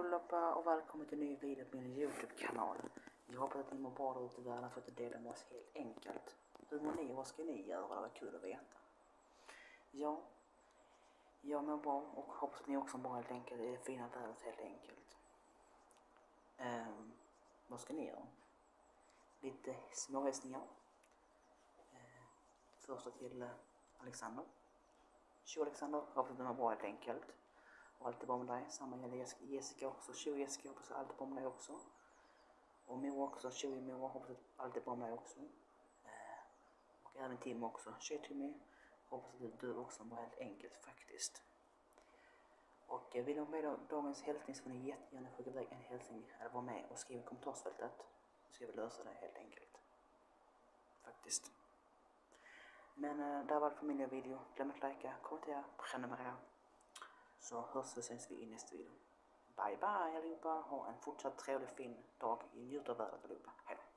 allihopa och välkommen till en ny video på min YouTube-kanal. Jag hoppas att ni mår bra där ute i världen för att dela med oss helt enkelt. Hur mår ni och vad ska ni göra? Det var kul att veta. Ja, jag mår bra och hoppas att ni också mår bra helt enkelt i det fina vädret helt enkelt. Vad ska ni göra? Lite småhälsningar. Första till Alexander. Tjo Alexander, hoppas att du mår bra helt enkelt. Och allt är bra med dig. Samma gäller Jessica också. Tjo Jessica, hoppas att allt är bra med dig också. Och Moa också. Tjo Moa, hoppas att allt är bra med dig också. Och även Tim också. Tjo Timmy, hoppas att du också mår helt enkelt faktiskt. Och vill du med dagens hälsning så får ni jättegärna skicka iväg en hälsning eller vara med och skriva i kommentarsfältet. Så ska vi lösa det helt enkelt. Faktiskt. Men det var allt för min nya video. Glöm att likea, kommentera, prenumerera. Så hörs vi ses vi i nästa video. Bye bye allihopa. Ha en fortsatt trevlig fin dag. Njut av vädret allihopa. Hej då.